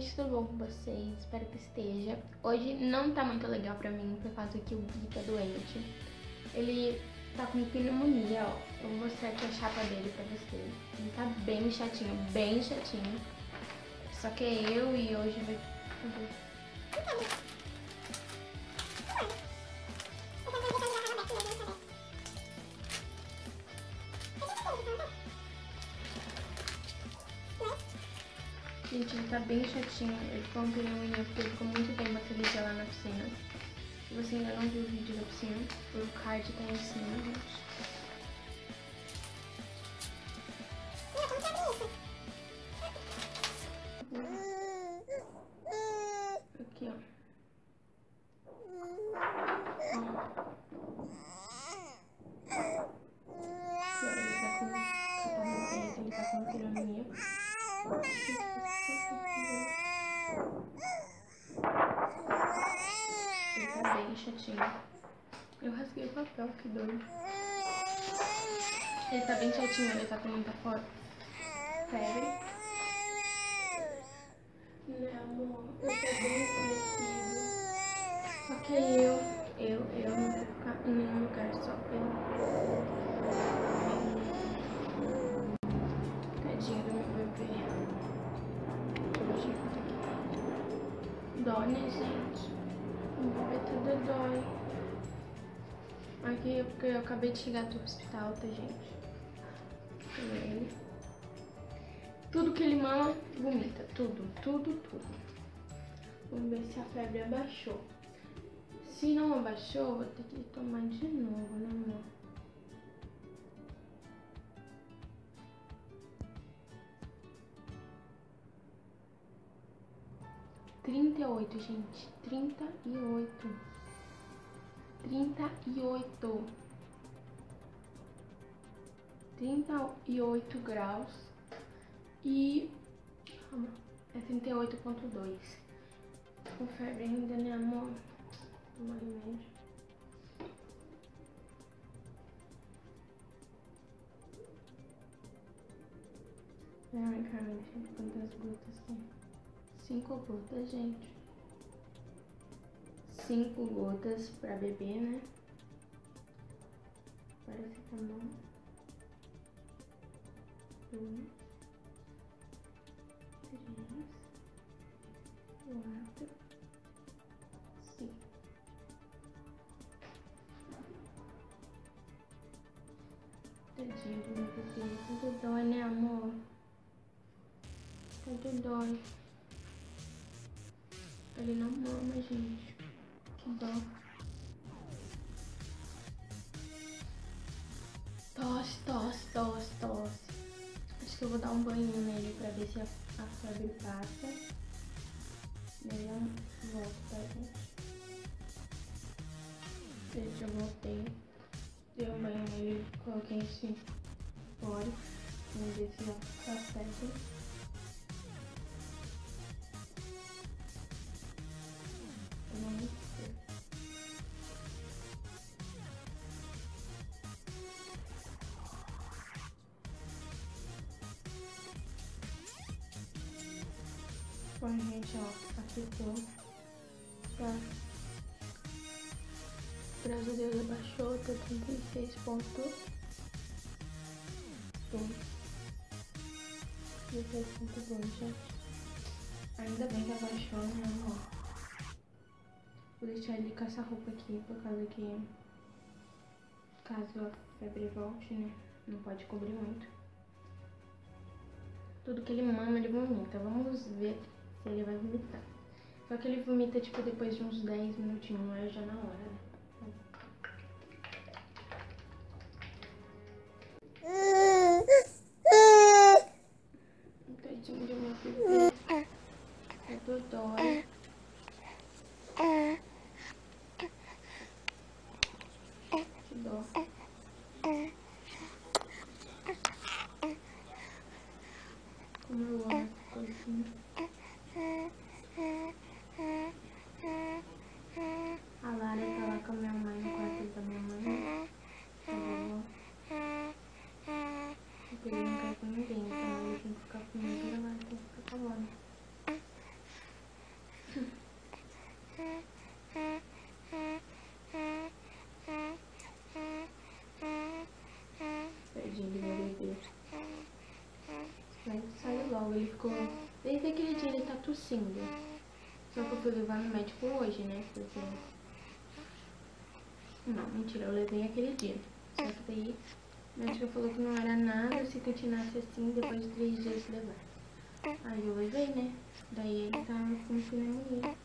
gente, tudo bom com vocês? Espero que esteja. Hoje não tá muito legal pra mim, por causa que o Gui tá doente. Ele tá com pneumonia, ó. Eu vou mostrar aqui a chapa dele pra vocês. Ele tá bem chatinho, bem chatinho. Só que é eu e hoje vai... Gente, ele tá bem chatinho. Ele ficou com pneumonia porque ele ficou muito tempo aquele dia lá na piscina. Se você ainda não viu o vídeo da piscina, o card tá em cima, gente. Aqui, ó. Ele tá com pneumonia. Ele tá bem chatinho. Eu rasguei o papel, que doido. Ele tá bem chatinho, ele tá com muita febre. Né, amor? Eu tô bem falecido. Só que eu não vou ficar em nenhum lugar, só eu. Tadinho do meu bebê. Dói, né, gente? O bebê tudo dói. Aqui é porque eu acabei de chegar do hospital, tá, gente? Ele. Tudo que ele mama, vomita. Tudo. Vamos ver se a febre abaixou. Se não abaixou, vou ter que tomar de novo, né, amor? (38, gente. 38. 38 graus. E é 38,2. Com febre ainda, né, amor? Tomar remédio. Ai, Carmen, quantas gotas tem? 5 gotas, gente. 5 gotas pra beber, né? Paracetamol. 2, 3, 4, 5. Tadinho do meu bebê. Tudo dói, né, amor? Tudo dói. Ele não mama, gente. Que dó. Tosse. Acho que eu vou dar um banho nele pra ver se a febre passa. E aí eu volto, tá, gente? Gente, eu voltei. Dei um banho nele, coloquei esse óleo. Vamos ver se tá certo. Bom, gente, ó, aqui tô. Tá. Graças a Deus abaixou, tá 36,2. 16,2, gente. Ainda bem que abaixou, né, amor? Vou deixar ele com essa roupa aqui, por causa que caso a febre volte, né, não pode cobrir muito. Tudo que ele mama, ele vomita. Vamos ver se ele vai vomitar. Só que ele vomita, tipo, depois de uns 10 minutinhos, não é já na hora, né? Tadinho de meu bebê. Tudo dói. Que dó. Como eu amo essa coisinha. A Lara tá lá com a minha mãe, no quarto da minha mãe. A vovó. logo. Ele ficou... Desde aquele dia ele tá tossindo. Só que eu fui levar no médico hoje, né? Porque... Não, mentira, eu levei aquele dia. Só que daí o médico falou que não era nada se continuasse assim depois de 3 dias levar. Aí eu levei, né? Daí ele tá com pneumonia.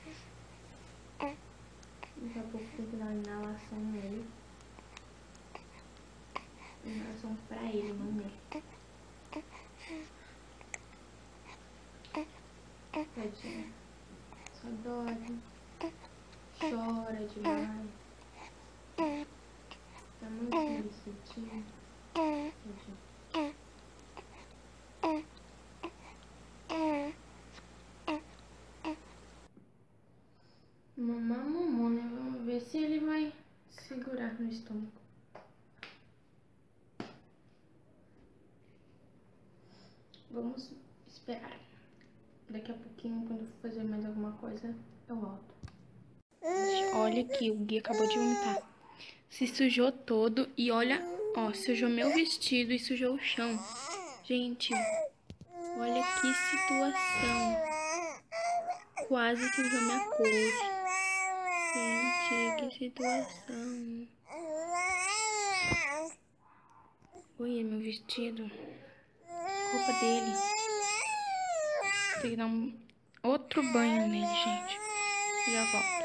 Daqui a pouco tem que dar inalação nele. Inalação pra ele, não nele. Tadinho. Só dorme. Chora demais. Tá muito felicitino. Tadinho. Mamão, né? Vamos ver se ele vai segurar no estômago. Vamos esperar. Daqui a pouquinho, quando eu for fazer mais alguma coisa, eu volto. Olha aqui, o Gui acabou de vomitar. Se sujou todo e olha, ó, sujou meu vestido e sujou o chão. Gente, olha que situação. Quase sujou minha coxa. Gente, que situação. Olha meu vestido. Roupa dele. Tem que dar outro banho nele, gente. Já volto.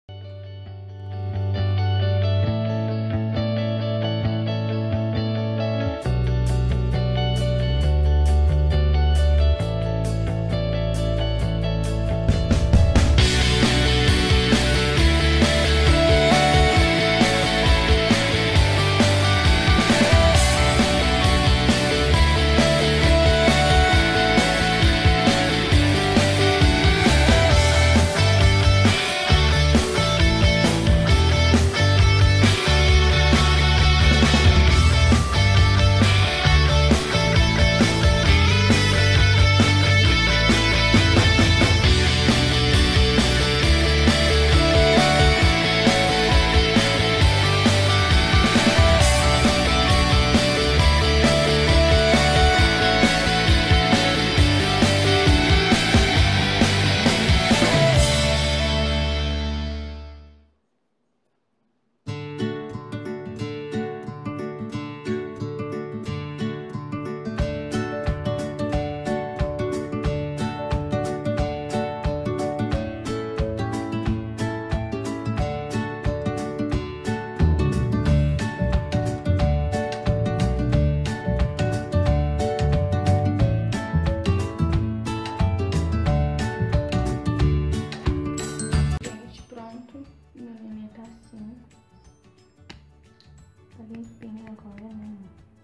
Tá limpinho agora, né?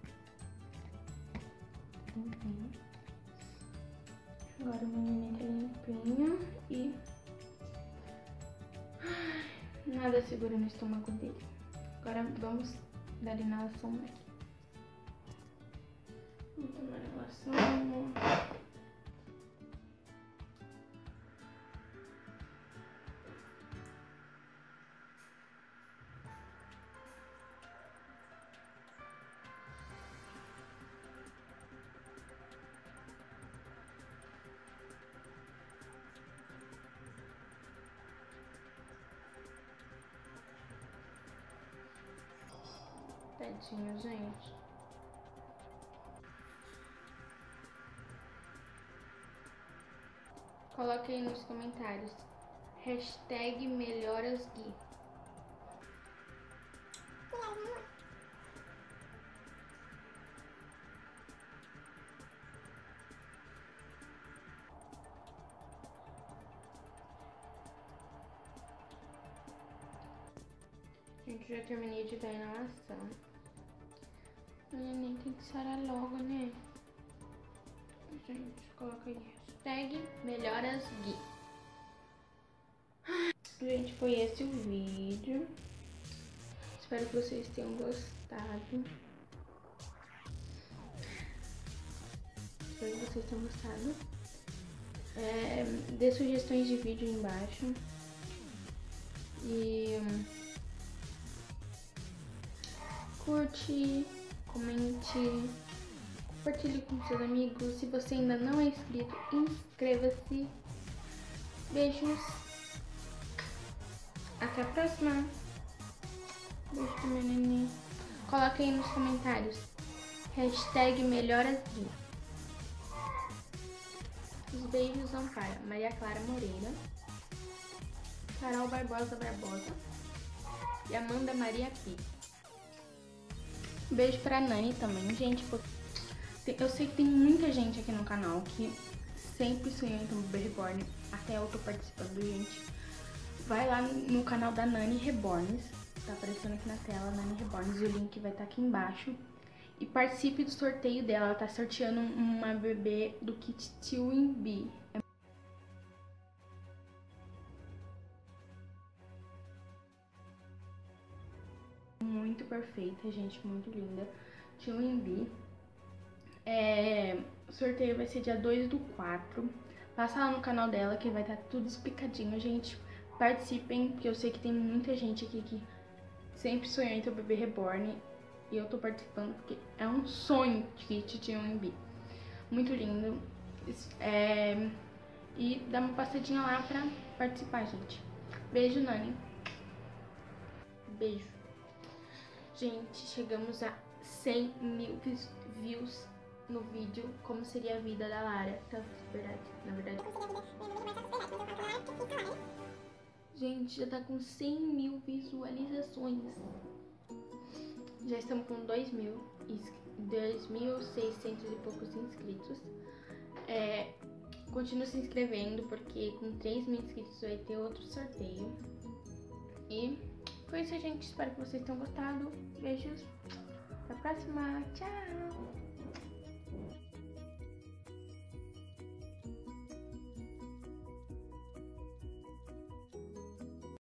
Limpinho. Agora o menino tá limpinho e... nada segura no estômago dele. Agora vamos dar inalação aqui. Vamos tomar inalação. Tadinho, gente. Coloque aí nos comentários. Hashtag melhorasgui. Gente, já terminei de dar a inalação. O neném tem que sarar logo, né? Gente, coloca aí. Hashtag melhorasgui. Gente, foi esse o vídeo. Espero que vocês tenham gostado. Espero que vocês tenham gostado. Dê sugestões de vídeo aí embaixo. E curte, comente, compartilhe com seus amigos. Se você ainda não é inscrito, inscreva-se. Beijos. Até a próxima. Beijo pro meu neném. Coloque aí nos comentários. #melhorasvi. Os beijos vão para Maria Clara Moreira, Carol Barbosa e Amanda Maria Pi. Beijo pra Nani também, gente. Eu sei que tem muita gente aqui no canal que sempre sonhou em ter um bebê reborn. Até eu tô participando, gente. Vai lá no canal da Nani Reborns. Tá aparecendo aqui na tela, Nani Reborns. O link vai estar aqui embaixo. E participe do sorteio dela. Ela tá sorteando uma bebê do kit Twin. Muito perfeita, gente, muito linda. Twin. O sorteio vai ser dia 2/4. Passa lá no canal dela que vai estar tudo explicadinho, gente. Participem, porque eu sei que tem muita gente aqui que sempre sonhou em ter o bebê reborn. E eu tô participando porque é um sonho de kit Twin. Muito lindo. E dá uma passadinha lá pra participar, gente. Beijo, Nani. Beijo. Gente, chegamos a 100 mil views no vídeo Como Seria a Vida da Lara. Na verdade. Gente, já tá com 100 mil visualizações. Já estamos com 2.600 e poucos inscritos. Continue se inscrevendo, porque com 3.000 inscritos vai ter outro sorteio. E foi isso, gente. Espero que vocês tenham gostado. Beijos. Até a próxima. Tchau.